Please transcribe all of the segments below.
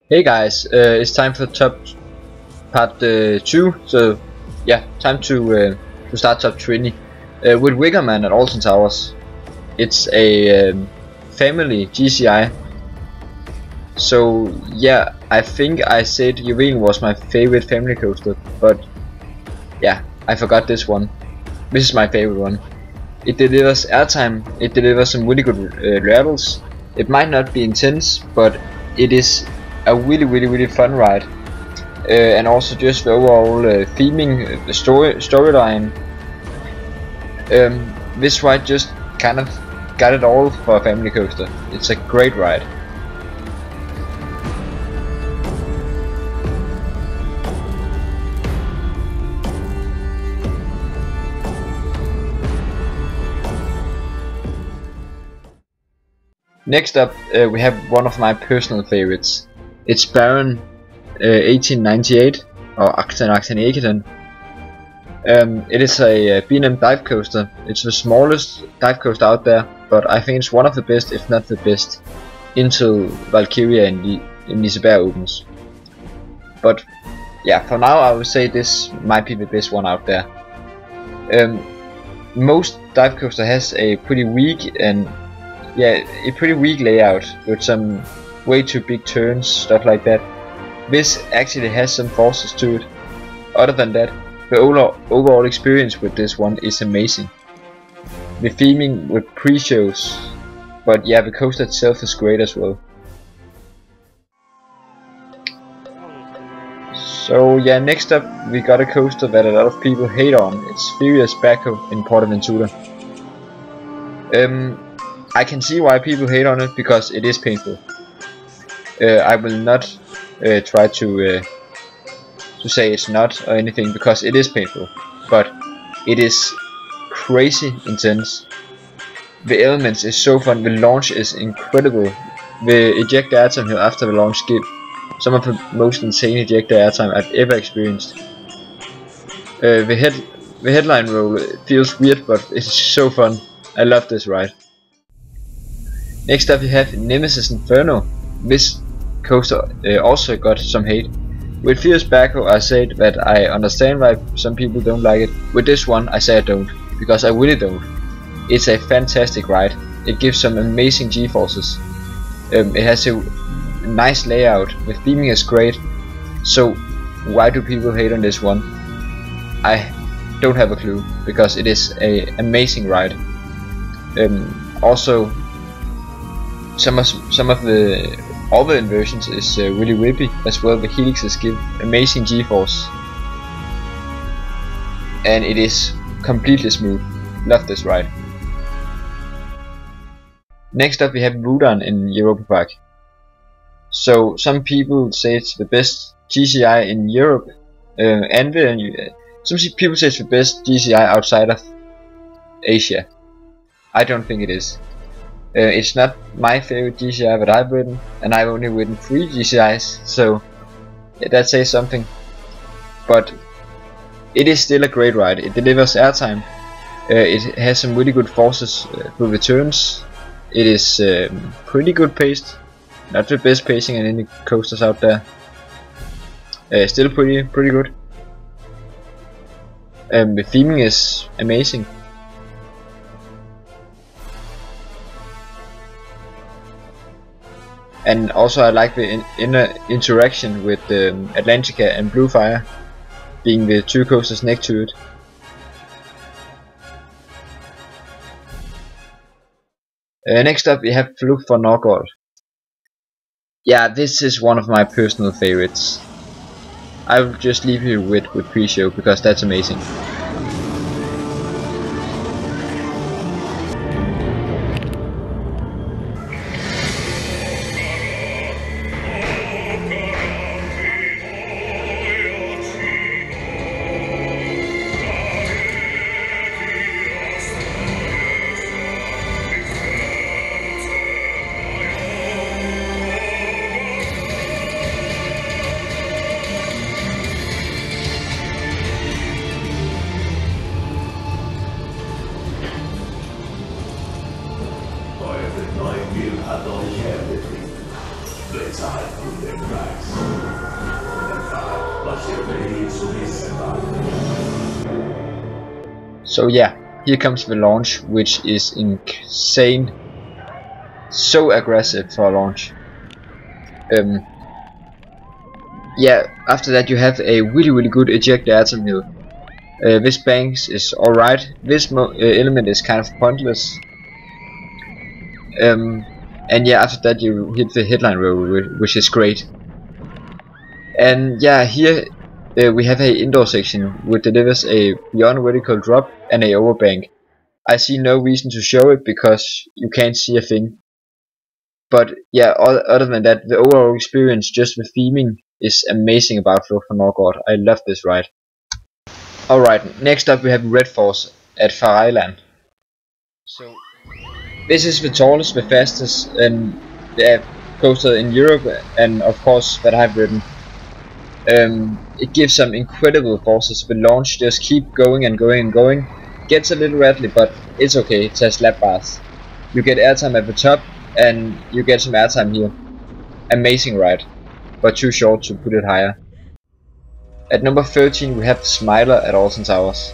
Hey guys, it's time for top part 2. So yeah, time to start top 20 with Wiggerman at Alton Towers. It's a family GCI. So yeah, I think I said Juwelen was my favorite family coaster, but yeah, I forgot this one. This is my favorite one. It delivers airtime. It delivers some really good rattles. It might not be intense, but it is a really fun ride, and also just the overall theming, the storyline. This ride just kind of got it all for a family coaster. It's a great ride. Next up, we have one of my personal favorites. It's Baron 1898 or 1898. It is a B&M dive coaster. It's the smallest dive coaster out there, but I think it's one of the best, if not the best, until Valkyria in Liseberg opens. But yeah, for now I would say this might be the best one out there. Most dive coaster has a pretty weak layout with some way too big turns, stuff like that. This actually has some forces to it. Other than that, the overall experience with this one is amazing. The theming with pre-shows, but yeah, the coaster itself is great as well. So yeah, next up we got a coaster that a lot of people hate on. It's Furious Backhoe in PortAventura. I can see why people hate on it, because it is painful. I will not try to say it's not or anything, because it is painful, but it is crazy intense. The elements is so fun. The launch is incredible. The ejector airtime here after the launch give some of the most insane ejector airtime I've ever experienced. The headline roll feels weird, but it's so fun. I love this ride. Next up, you have Nemesis Inferno. This coaster also got some hate. With Furious Backhoe, I said that I understand why some people don't like it. With this one, I say I don't, because I really don't. It's a fantastic ride. It gives some amazing G-forces. It has a nice layout. The theming is great. So why do people hate on this one? I don't have a clue, because it is an amazing ride. Also, some of the other inversions is really whippy as well. The helixes give amazing G-force, and it is completely smooth. Love this ride. Next up we have Wodan in Europa Park. So some people say it's the best GCI in Europe, and some people say it's the best GCI outside of Asia. I don't think it is. It's not my favorite GCI that I've ridden, and I've only ridden 3 GCIs, so yeah, that says something. But it is still a great ride. It delivers airtime. It has some really good forces through the turns. It is pretty good paced. Not the best pacing in any coasters out there. Still pretty good. The theming is amazing. And also I like the inner interaction with Atlantica and Blue Fire, being the 2 coasters next to it. Next up we have Flucht for Norgold. Yeah, this is one of my personal favorites. I will just leave you with pre-show, because that's amazing. So yeah, here comes the launch, which is insane. So aggressive for a launch. Yeah, after that you have a really good eject atom hill. This banks is alright. This element is kind of pointless. And yeah, after that you hit the headline roll, which is great. And yeah, here we have a indoor section which delivers a beyond vertical drop and a overbank. I see no reason to show it because you can't see a thing. But yeah, other than that, the overall experience just with theming is amazing about Flucht from Norgard. I love this ride. Alright, next up we have Red Force at Fareiland. So this is the tallest, the fastest, and coaster in Europe, and of course that I've ridden. It gives some incredible forces. The launch just keep going and going and going. Gets a little rattly, but it's okay. It has lap bars. You get airtime at the top, and you get some airtime here. Amazing ride, but too short to put it higher. At number 13 we have Smiler at Alton Towers.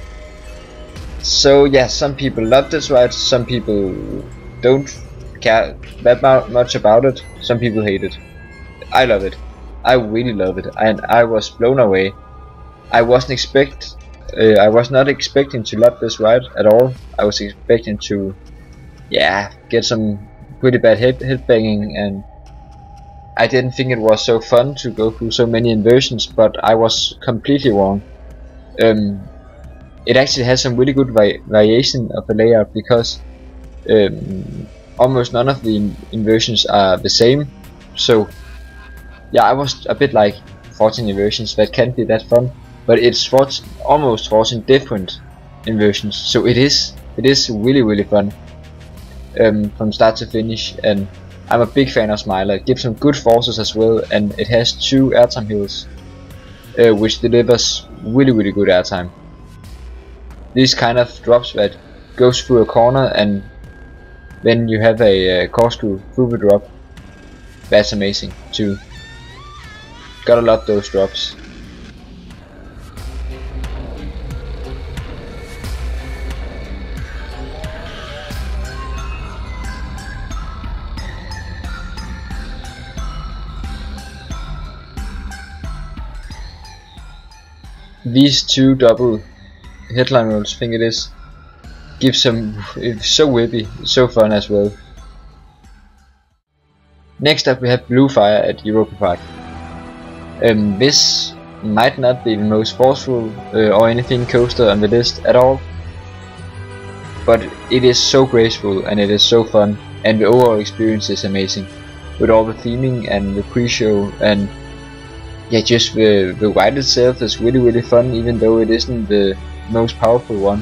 So yeah, some people love this ride, some people don't care that much about it, some people hate it. I love it. I really love it, and I was blown away. I was not expecting to love this ride at all. I was expecting to, yeah, get some pretty bad headbanging, and I didn't think it was so fun to go through so many inversions, but I was completely wrong. It actually has some really good variation of the layout, because almost none of the inversions are the same. So yeah, I was a bit like 14 inversions, that can't be that fun, but it's almost 14 different inversions, so it is really fun from start to finish. And I'm a big fan of Smiler. It gives some good forces as well, and it has 2 airtime hills, which delivers really good airtime. These kind of drops that goes through a corner and then you have a corkscrew through the drop. That's amazing too. Gotta love those drops. These 2 double headline rolls, I think it is, give some, it's so whippy, it's so fun as well. Next up we have Blue Fire at Europa Park. This might not be the most forceful or anything coaster on the list at all, but it is so graceful and it is so fun, and the overall experience is amazing with all the theming and the pre-show, and yeah, just the ride itself is really fun, even though it isn't the most powerful one.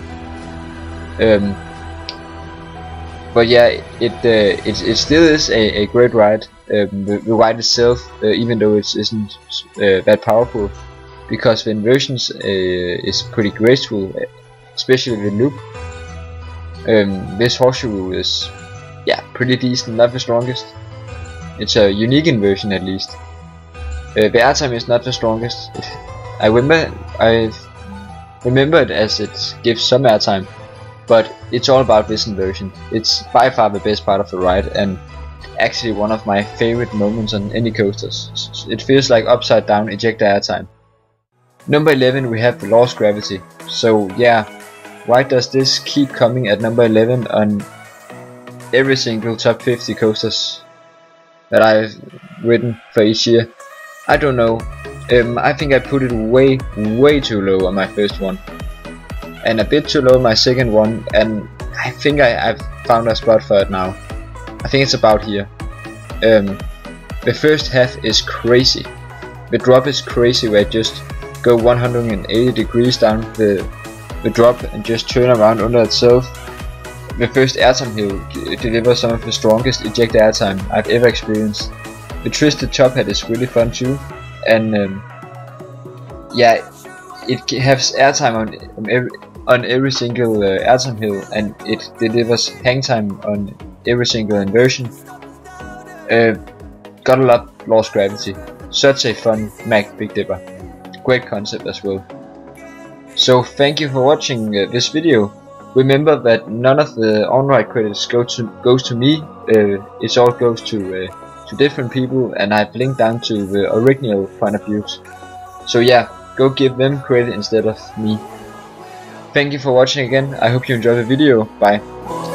But yeah, it still is a great ride. The ride itself, even though it isn't that powerful, because the inversions is pretty graceful, especially the loop. This horseshoe is, yeah, pretty decent, not the strongest. It's a unique inversion at least. The airtime is not the strongest. I remember it as it gives some airtime, but it's all about this inversion. It's by far the best part of the ride, and actually one of my favorite moments on any coasters. It feels like upside down ejector airtime. Number 11 we have the Lost Gravity. So yeah, why does this keep coming at number 11 on every single top 50 coasters that I've ridden for each year? I don't know. I think I put it way too low on my first one, and a bit too low on my second one, and I think I've found a spot for it now. I think it's about here. The first half is crazy. The drop is crazy, where I just go 180 degrees down the drop and just turn around under itself. The first airtime hill delivers some of the strongest eject airtime I've ever experienced. The twisted top hat is really fun too, and yeah, it has airtime on every single airtime hill, and it delivers hang time on every single inversion. Gotta love Lost Gravity. Such a fun Mac Big Dipper. Great concept as well. So thank you for watching this video. Remember that none of the on-ride credits goes to me. It all goes to different people, and I've linked down to the original point of views. So yeah, go give them credit instead of me. Thank you for watching again. I hope you enjoyed the video. Bye.